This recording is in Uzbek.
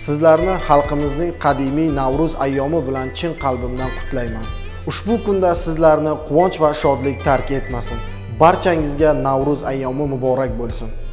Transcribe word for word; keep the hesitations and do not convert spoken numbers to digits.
Sizlarni xalqimizning qadimiy Navruz ayyomi bilan chin qalbimdan qutlayman. Ushbu kunda sizlarni quvonch va shodlik tark etmasin. Barchangizga Navruz ayyomi muborak bo'lsin.